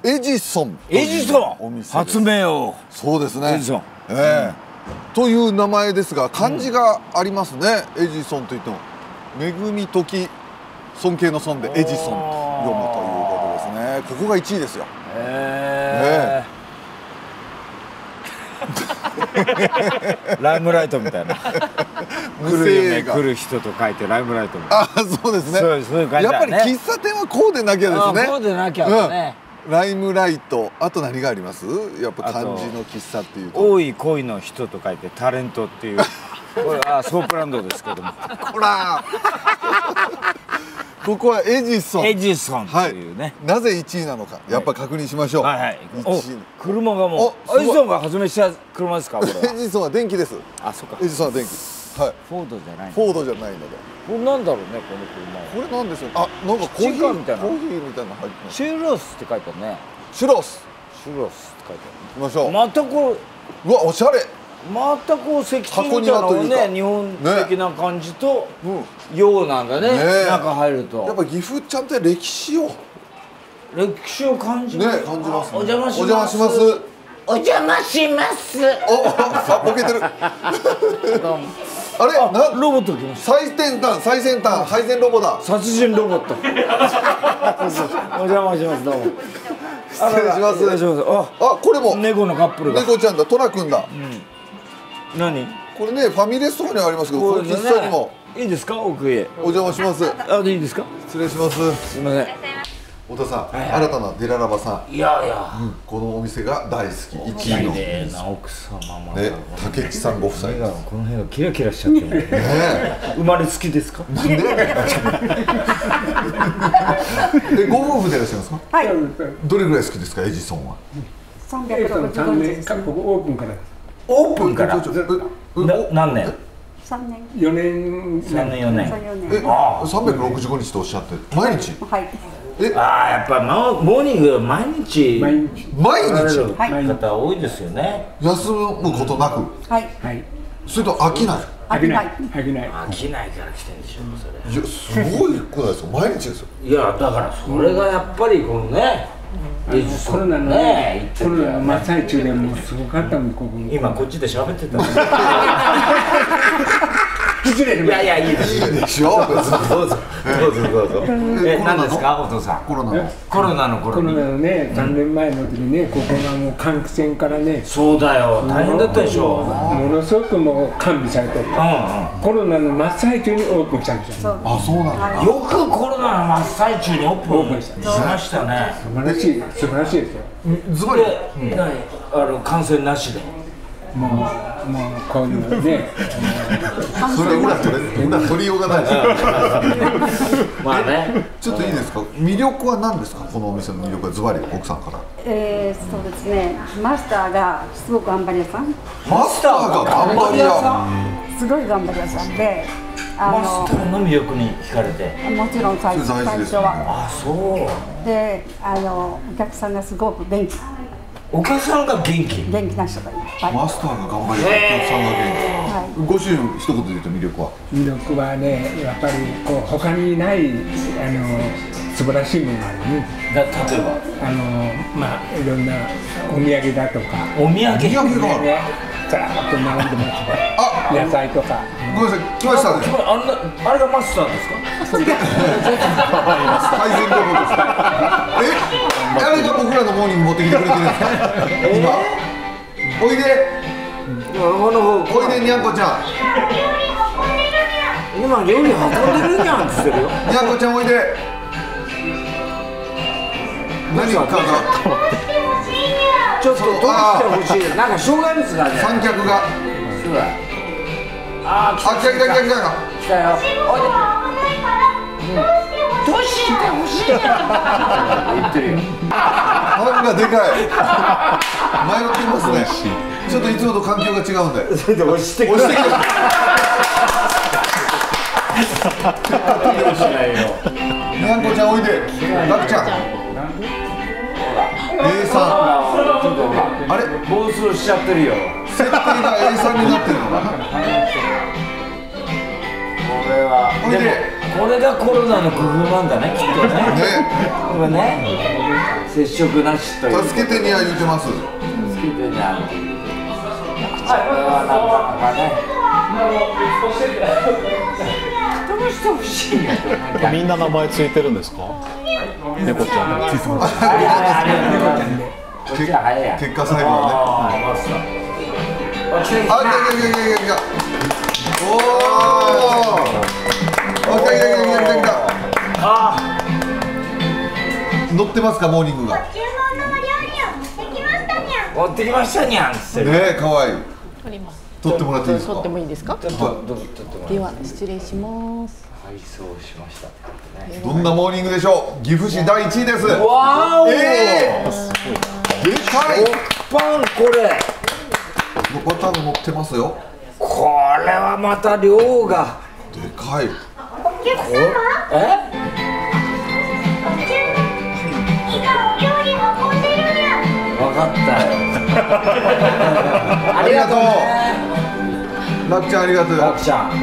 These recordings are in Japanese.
エジソン。 エジソンお店発明王。 そうですね。 エジソン。 という名前ですが漢字がありますね。エジソンといっても恵み時尊敬の尊でエジソンと読むということですね。ここが1位ですよ。 ライムライトみたいな。来る夢来る人と書いてライムライトみたいな。 あ、そうですね。 そういう感じだね。 やっぱり喫茶店はこうでなきゃですね。 こうでなきゃだね。 ライムライト、あと何があります？やっぱ漢字の喫茶っていうと。 多い恋の人と書いてタレントっていう。これはソープランドですけども。 ほら。ここはエジソン。 エジソンっていうね。 なぜ1位なのか、やっぱ確認しましょう。 はいはい。車がもう。エジソンが発明した車ですか？これ。 エジソンは電気です。 あ、そっか。 エジソンは電気。はい。 フォードじゃない。 フォードじゃないので。 これなんだろうね、この車。 これなんでしょう。あ、なんかコーヒーみたいな。コーヒーみたいな入ってます。 シュロスって書いてあるね。 シュロス。 シュロスって書いてある。 行きましょう。 またこれ。 うわ、おしゃれ。 またこう石碑みたいなのね、日本的な感じとようなんだね。中入ると。 やっぱ岐阜ちゃんと歴史を感じる。 ね、感じます。 お邪魔します。 お邪魔します。 お邪魔します。 お、あ、ボケてる。あれ、 ロボット来ました。 最先端、配膳ロボだ。 殺人ロボット。お邪魔します。どうも。 失礼します。あ、これも猫のカップルが。 猫ちゃんだ、トラくんだ。 何？ これね、ファミレスとかにありますけど、これ喫茶にも。 いいですか、奥へ。 お邪魔します。 あ、いいですか。 失礼します。 すみません。 太田さん、新たなデララバさん。 いやいや。 このお店が大好き、1位の。 綺麗な奥様も。 ね、竹内さんご夫妻。 この辺がキラキラしちゃってる。生まれつきですか。 ご夫婦でいらっしゃいますか。 はい。 どれぐらい好きですか、エジソンは。 365日。 韓国オープンから。 オープンから。何年 ？3年。 4年。 3年4年。 365日とおっしゃって、毎日。 はい。 ああ、やっぱモーニング毎日。 毎日。 方多いですよね。 休むことなく。 はい。 それと飽きない。 飽きない。 飽きないから来てんでしょ、それ。 いや、すごいくないですか、毎日ですよ。 いや、だからそれがやっぱりこのね、 コロナのね、コロナの真っ最中でもうすごかったもん、ここ。 今こっちで喋ってた。 失礼。 いやいや、いいです。 いいでしょ。 どうぞどうぞ。何ですか、お父さん。 コロナのコロナのね、3年前の時にね、ここがもう換気扇からね。 そうだよ、大変だったでしょ。 ものすごくもう完備されてる。コロナの真っ最中にオープンしたんですよ。 あ、そうなんだ。 よくコロナの真っ最中にオープンしましたね。 素晴らしいですよ。 ズバリ。 感染なしで。 もうこういうね。 それ裏取りようがないです。 まあね。 ちょっといいですか。魅力は何ですか。このお店の魅力はズバリ奥さんから。 そうですね。マスターがすごく頑張り屋さん。 マスターが頑張り屋。 すごい頑張り屋さんで。 マスターの魅力に惹かれて。 もちろん最初は。 あ、そう。 で、お客さんがすごく元気。 お客さんが元気な人がいっぱい。 マスターが頑張り、お客さんが元気。ご主人一言で言うと魅力は。 魅力はね、やっぱりこう他にない素晴らしいものがあるね。 例えばまあいろんなお土産だとか。 お土産がある。 ずらーっと並んでますね。野菜とか。 ごめんなさい、来ましたね。 あれがマスターですか。 改善ロボです。あれが僕らのモーニング持ってきてくれてるんですか。今。おいで。おいで、にゃんこちゃん。 今料理運んでるにゃんって言ってるよ。 にゃんこちゃんおいで。何かが。 ちょっと取ってほしい。なんか障害物がね。 三脚が。 そうだ。あ、来た。 来たよ。おいで。どうしてほしい。言ってるよ。 パンがでかい。迷ってますね。ちょっといつもと環境が違うんで。 それで押してくる。 にゃんこちゃんおいで。ガクちゃん。A さん。あれ、 暴走しちゃってるよ。 設定が A さんになってるのかな。 これは。 おいで。 これがコロナの工夫なんだね、きっとね。これね。 接触なしという。 助けてには言ってます。 助けてにゃ。これはなかなかね。人のしてほしいね。 みんな名前ついてるんですか？猫ちゃんの。 結果最後はね。おお。乗ってますかモーニングが。 持ってきましたにゃん。ねえ、可愛い。取ってもらっていいですか。 取ってもいいですか。 ちょっとでは失礼します。 配送しました。 どんなモーニングでしょう。岐阜市第1位です。 わお。 でかい。 パンこれ。 バターが乗ってますよ。 これはまた量がでかい。 分かったよ。 ありがとう。ラクちゃんありがとう。 ラクちゃん。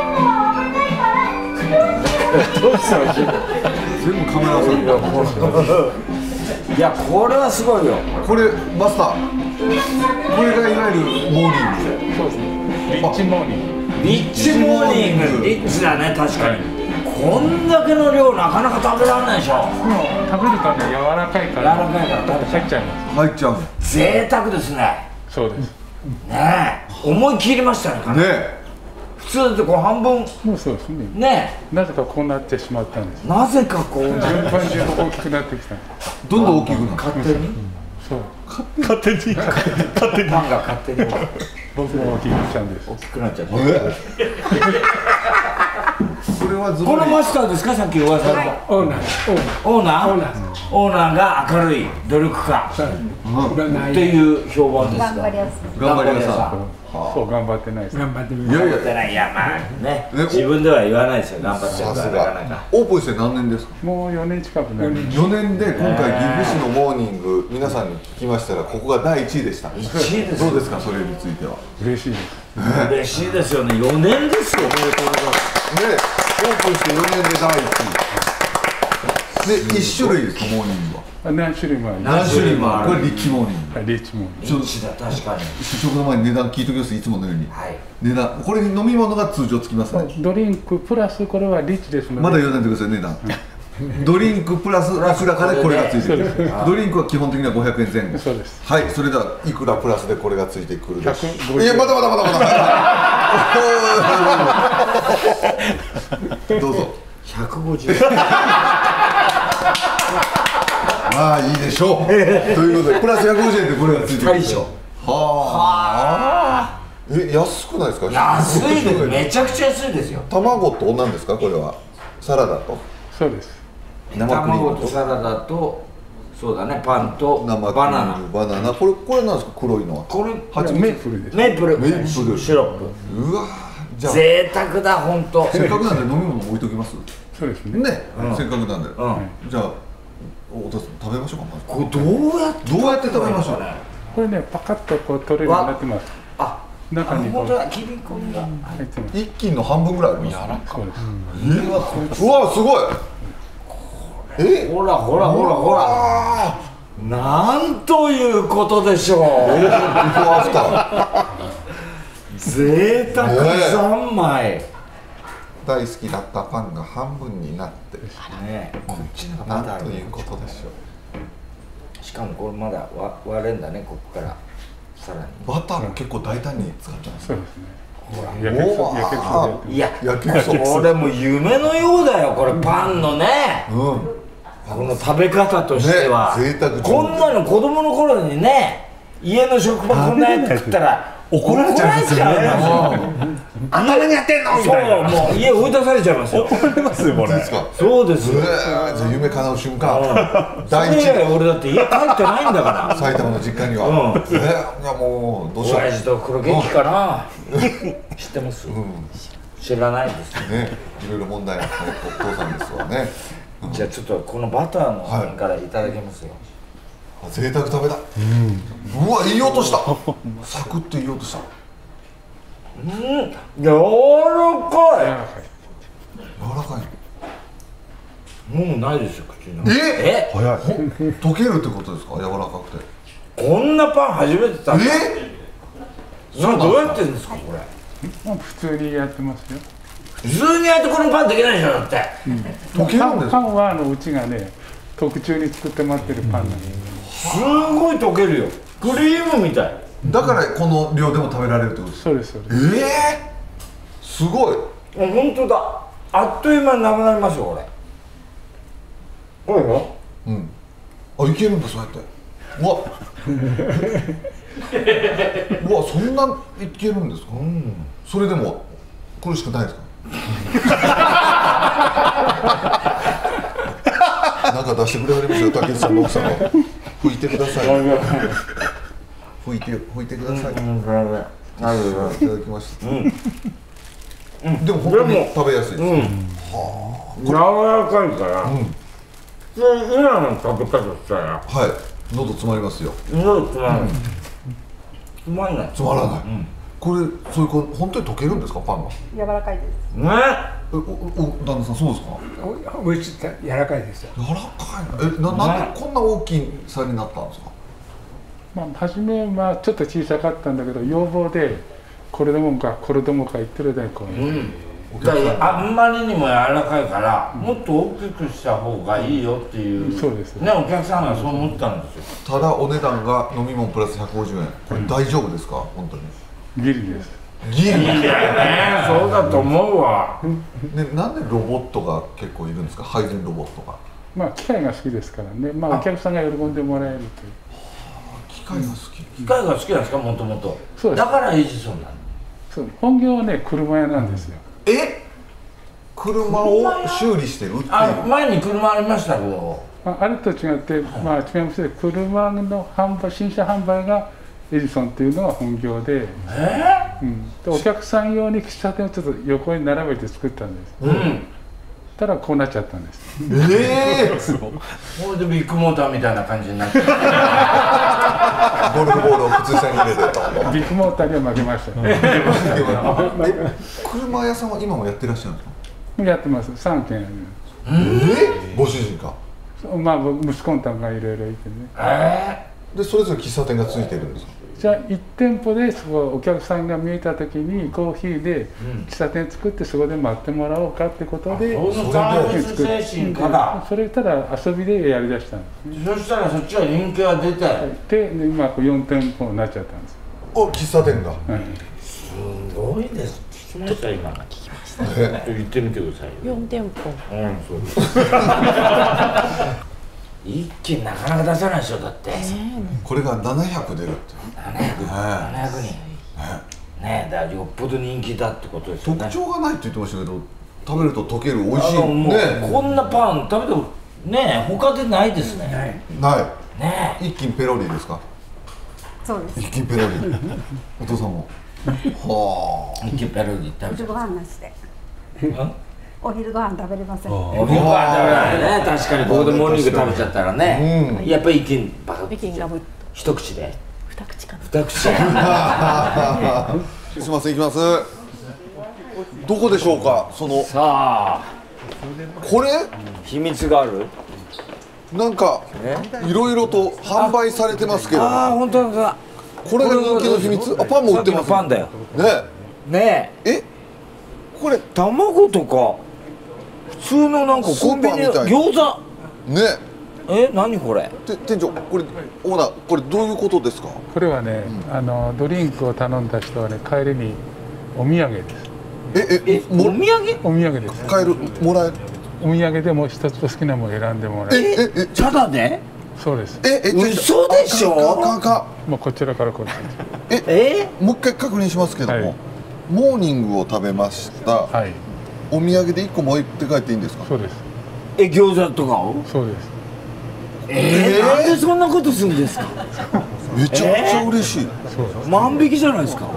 全部カメラさん。 いやこれはすごいよ。 これマスター。これがいわゆるモーニング。 そうですね。リッチモーニング。 リッチモーニング。リッチだね確かに。こんだけの量なかなか食べられないでしょ。 食べるとね柔らかいから柔らかいから入っちゃいます。 入っちゃう。 贅沢ですね。 そうです。 ねえ思い切りましたね。 ね。 普通だってこう半分もうそうですね。 ねなぜかこうなってしまったんです。 なぜかこう順番順大きくなってきた。 どんどん大きくなる。 勝手にそう。 勝手にパンが勝手に僕も大きくなっちゃうんです。 大きくなっちゃった。 それはずこのマスターですか、さっき噂のオーナー。 オーナーが明るい努力家っていう評判ですか。 頑張り屋さん。 そう頑張ってないです。 いやいや、 いやまあね、自分では言わないですよ。頑張ってるさすからなかながか。 オープンして何年ですか。 もう4年近くなります。 4年で今回岐阜市のモーニング皆さんに聞きましたらここが第1位でした。 1位です。 どうですかそれについては。 嬉しいです。 嬉しいですよね。4年ですよ。 ね、オープンして4年で第1位で1種類ですかモーニングは。 何種類もあります。 何種類もある。これリッチモーニング。 リッチモーニング。 リッチだ確かに。 試食の前に値段聞いておきます。いつものように。 はい。 値段これに飲み物が通常つきますね。 ドリンクプラスこれはリッチですので。 まだ言わないでください値段。ドリンクプラスいくらかでこれがついてくる。ドリンクは基本的には500円前後。 そうです。 はい、それではいくらプラスでこれがついてくるでしょう。 150 いやまだどうぞ。 150円。 まあいいでしょう。ということでプラス150円でこれがついてくる。 大将。 はあ。安くないですか。 安いです。めちゃくちゃ安いですよ。 卵と何ですかこれは。サラダと。 そうです。 生クリー卵ムととサラダとそうだね、パンと生クリームバナナ。 バナナ。これなんですか黒いのは。 これメープルです。 メープルシロップ。 うわじゃあ贅沢だ本当。 せっかくなんで飲み物置いときます。 そうですね。 ね、せっかくなんで。 うん。 じゃあお父さん食べましょうか。まずこれどうやって食べましょう。 これねパカッとこう取れるようになってます。 あ、 中にこう本当だ、切り込みが。 入ってます。 一斤の半分ぐらいあります。 そうです。 うわすごい。 ほらほらほらほら。なんということでしょう。 ビフォーアフター。 贅沢三昧。 大好きだったパンが半分になって。 ね、こっちのがなんまだあるということでしょう。 しかもこれまだ割れんだね、ここからさらに。 バターも結構大胆に使ってます。 そうですね。やけくそやけくそで。 いや、 やけくそ。 これも夢のようだよ、これパンのね。この食べ方としては、 ね、贅沢。 こんなの子供の頃にね、家の職場こんなやつ食ったら怒られちゃいますよ。あんた何やってんのみたいな。そう、もう家追い出されちゃいますよ。 怒られますよこれ。 そうですよ。 じゃあ夢叶う瞬間。 第一で俺だって家帰ってないんだから。 埼玉の実家には。いやもうどうしよう。 親父と黒元気かな。知ってます？知らないですね。いろいろ問題あってお父さんですわね。 じゃあちょっとこのバターの辺からいただきますよ。 贅沢食べた。うわいい音した。サクッといい音した。 柔らかい。 柔らかい。 もうないですよ口の。 早い。溶けるってことですか？柔らかくて。 こんなパン初めて食べた。どうやってるんですかこれ？ 普通にやってますよ。 普通にやってこのパンできないでしょだって。 溶けるんですか？ パンはうちがね特注に作ってもらってるパンなんです。 すごい溶けるよ。クリームみたい。 だからこの量でも食べられるってことですか？ そうですそうです。 すごい。 本当だ。あっという間になくなりますよこれ。これよ。 あ、いけるんだそうやって。うわ。うわ、そんないけるんですか？それでも苦しくないですか？なんか出してくれはりますよ、竹内さんの奥さんが。拭いてください。拭いてください。いただきました。でも本当に食べやすいです。 柔らかいから。普通今の食べ方したら。 はい。喉詰まりますよ。 喉詰まらない。詰まらない。 詰まらない。これそういう本当に溶けるんですかパンが？ 柔らかいです。 ね。 旦那さんそうですか？ おいしい柔らかいですよ。 柔らかいな。なんでこんな大きさになったんですか？ 初めはちょっと小さかったんだけど要望でこれでもかこれでもか言ってるでこう。 あんまりにも柔らかいからもっと大きくした方がいいよっていうそうですねお客さんがそう思ったんですよ。 ただお値段が飲み物プラス150円。これ大丈夫ですか本当に？ ギリです。 ギリ。 ねそうだと思うわ。 ね、なんでロボットが結構いるんですか？配膳ロボットが。 機械が好きですからね。お客さんが喜んでもらえるという。 機械が好き。 機械が好きなんですかもともと。 そうです。 だからエジソンなの。 そう本業はね車屋なんですよ。 車を修理してるっていう。 前に車ありましたけど。 あれと違って違いますけど車の新車販売がエジソンっていうのが本業で。でお客さん用に喫茶店をちょっと横に並べて作ったんです。ただこうなっちゃったんです。 すごい。これでビッグモーターみたいな感じになって。ゴルフボールを靴下に入れて。 ビッグモーターには負けましたね。 車屋さんは今もやってらっしゃるんですか？ やってます。3軒ある。 ご主人か。 息子のたんがいろいろいてね。 でそれぞれ喫茶店がついてるんですか？ じゃあ1店舗でそこお客さんが見えた時にコーヒーで喫茶店作ってそこで待ってもらおうかってことでそのサービス精神からそれただ遊びでやりだしたんです。 そしたらそっちは人気が出てで今4店舗になっちゃったんです。 喫茶店が。 すごいです。聞きました今。聞きました。言ってみてください。 4店舗。 そうです。一気になかなか出さないでしょだって。 これが700出るって。 700人。ねだからよっぽど人気だってことですよね。 特徴がないって言ってましたけど、食べると溶ける美味しいね。こんなパン食べてもね他でないですね。 ない。 ね一斤ペロリですか？ そうです。 一斤ペロリ。お父さんも。はあ。一斤ペロリ食べて。 ご飯なしで。お昼ご飯食べれません。 お昼ご飯食べないね。確かにここでモーニング食べちゃったらね。やっぱり一斤バカッと一口で。 二口かな。 二口。 すみません、行きます。どこでしょうか、その。 さあ。 これ。 秘密がある。 なんか。いろいろと販売されてますけど。 ああ、本当だ。 これが人気の秘密。あ、パンも売ってます。 パンだよ。 ね。 え。これ卵とか。普通のなんかコンビニの餃子。ね。何これ。 店長、これオーナー、これどういうことですか。 これはね、ドリンクを頼んだ人はね、帰りにお土産です。 お土産？ お土産です。 帰る、もらえる。 お土産でも一つ好きなもの選んでもらえる。 ただで？ そうです。 嘘でしょ？ もうこちらからこっち。 もう一回確認しますけども、モーニングを食べました。お土産で1個持って帰っていいんですか。 そうです。 餃子とかを？ そうです。 なんでそんなことするんですか。 めちゃくちゃ嬉しい。 万引きじゃないですか。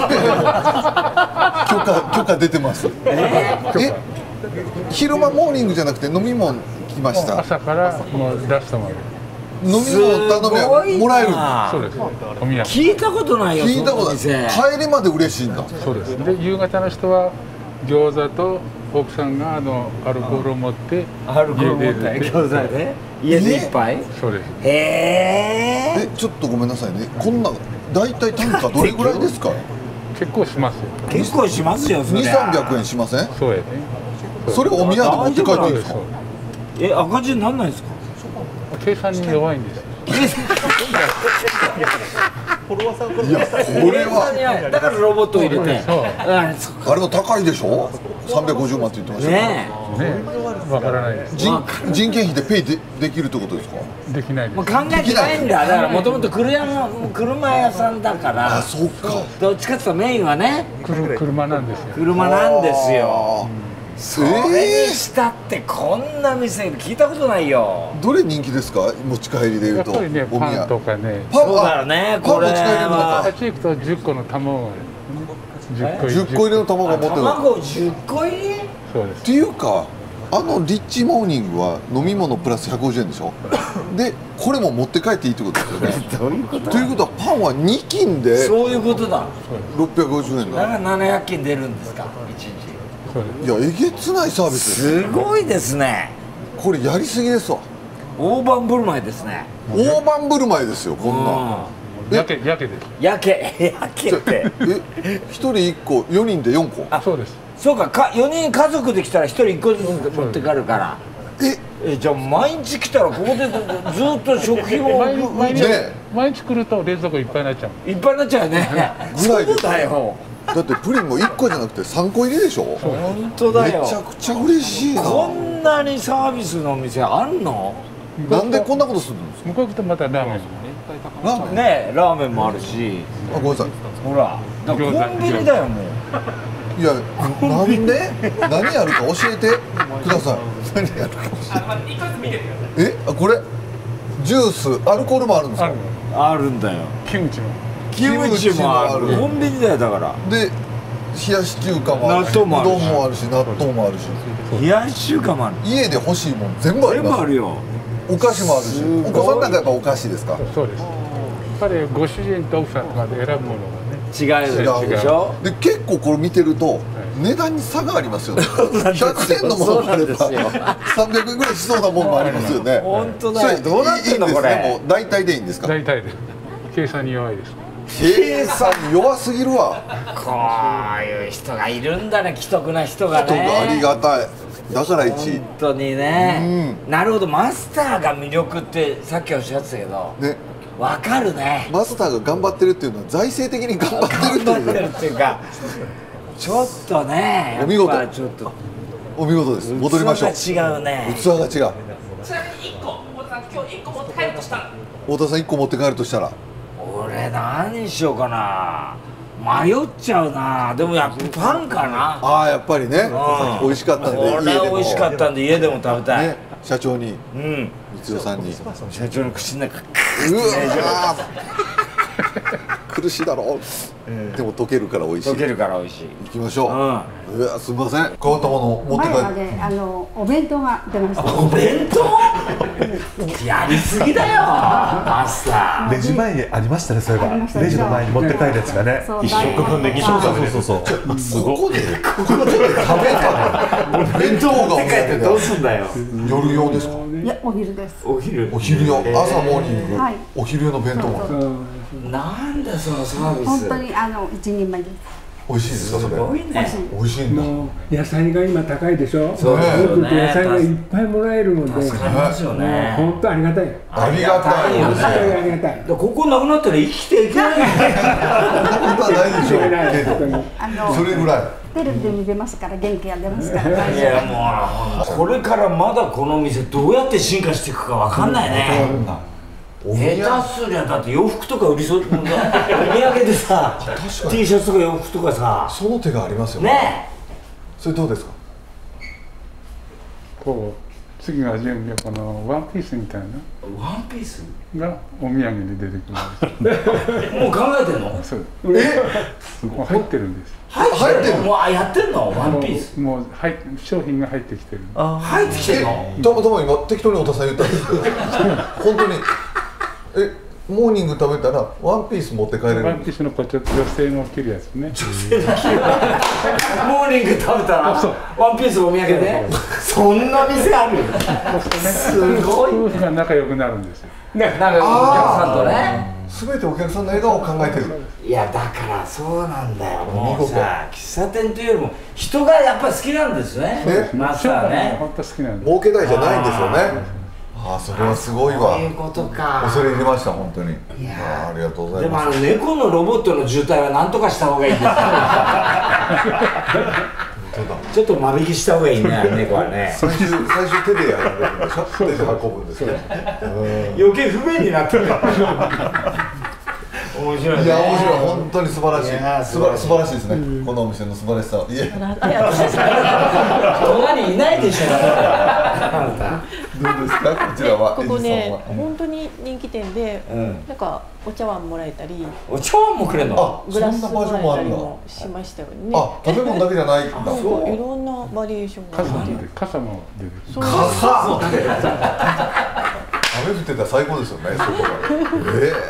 許可出てます。昼間モーニングじゃなくて飲み物来ました。 朝からもうラストまで。 飲み物頼めばもらえる。 そうです。お土産。 聞いたことないよ。 聞いたことない。帰りまで嬉しいんだ。 そうです。で夕方の人は餃子と奥さんがアルコールを持ってアルコール持って餃子で家で一杯。 そうです。 へえ。 ちょっとごめんなさいね。こんな大体単価どれぐらいですか？ 結構しますよ。 結構しますよ。そ 2、 りゃ 300円しません？ そうやね。 それお宮で持って帰っていいんですか？ 赤字になんないですか？ 計算に弱いんですよ。 いや、これはだからロボットを入れて。 あれも高いでしょ？350万って言ってましたよねわからないです。 人件費でペイできるってことですか？ できないです。 もう考えてないんだ。だからもともと車屋さんだからあ、そうか。 どっちかっていうとメインはね車なんですよ。 車なんですよ。それにえしたってこんな店聞いたことないよ。 どれ人気ですか？持ち帰りで言うとやっぱりね、パンお宮とかね。 そうだよね。これパン持ち帰れるのか。 あっち行くと10個の卵が10個 10個入りの卵持ってる。 卵10個入り？ そうですっ。ていうか、リッチモーニングは飲み物プラス150円でしょ。でこれも持って帰っていいってことですよね。 どういうこと？ ということはパンは2斤でそういうことだ。 650円だ。 だから700件出るんですか1日。 そうです。 いや、えげつないサービス。 すごいですね。 これやりすぎですわ。 大盤振る舞いですね。 大盤振る舞いですよ、こんなん。 やけです。 やけって 1人1個、4人で4個。 そうです。 そうか、4人家族で来たら1人1個ずつ持って帰るからじゃあ毎日来たらここでずっと食費もね毎日来ると冷蔵庫いっぱいになっちゃう。 いっぱいになっちゃうよねぐらいですそうだよ。 だってプリンも1個じゃなくて3個入りでしょ。 本当だよ。 めちゃくちゃ嬉しいな。 こんなにサービスのお店あんの？ なんでこんなことするんですか？ 向こう行くとまたラーメン。 ラーメン。 ねラーメンもあるし、 あ、ごめんなさい。 ほらだからコンビニだよもう。 いや、なんで何やるか教えてください。何やるかこれジュース、アルコールもあるんですか？ あるんだよ。 キムチも。 キムチもある。コンビニだよだから。 で、冷やし中華もあるし、うどんもあるし、納豆もあるし、 冷やし中華もある。 家で欲しいもん全部あり全部ます。 あるよ。 お菓子もあるし、お子さんなんかやっぱお菓子ですか？ そうです。やっぱりご主人と奥さんとかで選ぶものがね。 違うでしょ。 で、結構これ見てると値段に差がありますよね。100円のものもあれば300円ぐらいしそうなものもありますよね。 本当だよ。どうなってんのこいいんですね。 れ。 もう大体でいいんですか？ 大体で。計算に弱いです。 計算弱すぎるわ。 こういう人がいるんだね、既得な人がね。 人がありがたい。だから1位。 本当にね。なるほど、マスターが魅力ってさっきおっしゃってたけど。 ね。 わかるね。 マスターが頑張ってるっていうのは財政的に頑張ってるっていう。 頑張ってるっていうか。ちょっとね。 お見事。 やっぱちょっと。 お見事です。戻りましょう。 器が違うね。 器が違う。 ちなみに1個、太田さん今日1個持って帰るとしたら。 太田さん1個持って帰るとしたら。 俺何しようかな。迷っちゃうな。でもやっぱパンかな。 ああ、やっぱりね。美味しかったんで。 これ美味しかったんで家でも食べたい。 社長に。光代さんに。 社長の口の中。 うわ。苦しいだろう。でも溶けるから美味しい。 溶けるから美味しい。 行きましょう。うわ、すみません。変わったもの持って帰って。 前までお弁当が出ました。 お弁当？やりすぎだよ。マスター。 レジ前にありましたね、それが。レジの前に持って帰るやつがね。 1食分で2食食べれる。 そう。 ここで食べたの。弁当が持って帰ってどうすんだよ。 夜用ですか？ いや、お昼です。 お昼。 お昼用、朝モーニング、お昼用の弁当も。 なんだそのサービス。 本当に一人前です。 美味しいですかそれ？ すごいね。 美味しいんだ。 野菜が今高いでしょ。 そうですよね。 野菜がいっぱいもらえるので。 助かりますよね。 本当ありがたい。 ありがたいよね。 ありがたい。 ここなくなったら生きていけない。 そんなことはないでしょうけど。それぐらい。 テレビで見てますから元気が出ますから。 いやもうこれからまだこの店どうやって進化していくかわかんないね。下手すりゃだって洋服とか売りそう。お土産でさ、T シャツとか洋服とかさ。 その手がありますよね。 それどうですか？ こう次が順にこのワンピースみたいな。 ワンピースがお土産に出てくるんです。 もう考えてんの？ そう。 もう入ってるんです。 入ってる？もうやってんの？ワンピース。 もう商品が入ってきてる。 入ってきてるの？ たまたま今適当に太田さん言ったんですけど、本当にモーニング食べたらワンピース持って帰れるワンピースのこうちょっと女性の着るやつね。 モーニング食べたらワンピースお土産でそんな店ある？すごい。 夫婦が仲良くなるんですよ。 なんかお客さんとね。 すべてお客さんの笑顔を考えてる。 いやだからそうなんだよ。もうさ喫茶店というよりも人がやっぱり好きなんですね。マスターね。 本当好きなんです。 儲けたいじゃないんですよね。ああ、それはすごいわ。 そういうことか。 恐れ入りました本当に。 いやありがとうございでもます。 猫のロボットの渋滞は何とかした方がいいですよ。ちょっと間引きした方がいいね、猫はね。 最終手でやられるんでしょ。手で運ぶんですね。 余計不便になってる。面白いね。 いや面白い、本当に素晴らしい。素晴らしいですね。このお店の素晴らしさ。いや。 隣いないでしょ。 どうですかこちらは。 ここね、本当に人気店で、なんかお茶碗もらえたり、 お茶碗もくれるの？ グラスもらえたりもしましたよね。 あ、食べ物だけじゃないんだ。 いろんなバリエーションがあって。 傘も出てくる。 傘。雨降ってたら最高ですよね。そこが。